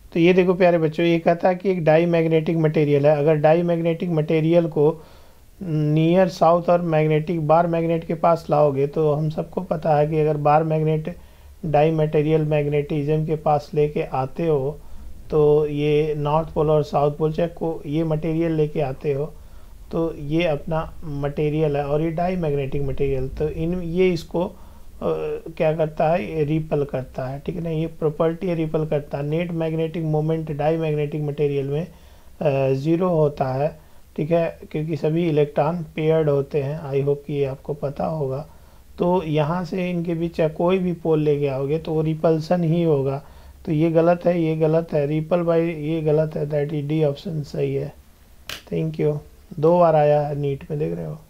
तो ये देखो प्यारे बच्चों, ये कहता है कि एक डाई मैग्नेटिक मटेरियल है, अगर डाई मैग्नेटिक मटेरियल को नियर साउथ और मैग्नेटिक बार मैग्नेट के पास लाओगे, तो हम सबको पता है कि अगर बार मैग्नेट डाई मटेरियल मैग्नेटिज्म के पास लेके आते हो, तो ये नॉर्थ पोल और साउथ पोल चाहे को ये मटेरियल लेके आते हो, तो ये अपना मटेरियल है और ये डाई मैग्नेटिक मटेरियल, तो इन ये इसको क्या करता है, ये रिपल करता है, ठीक है ना। ये प्रॉपर्टी रिपल करता है। Net magnetic moment diamagnetic material में ज़ीरो होता है, ठीक है, क्योंकि सभी इलेक्ट्रॉन पेयर्ड होते हैं। आई होप कि ये आपको पता होगा। तो यहाँ से इनके बीच कोई भी पोल लेके आओगे तो वो रिपल्सन ही होगा। तो ये गलत है, ये गलत है, रिपल बाई ये गलत है, दैट इज डी ऑप्शन सही है। Thank you. 2 बार आया है नीट में, देख रहे हो।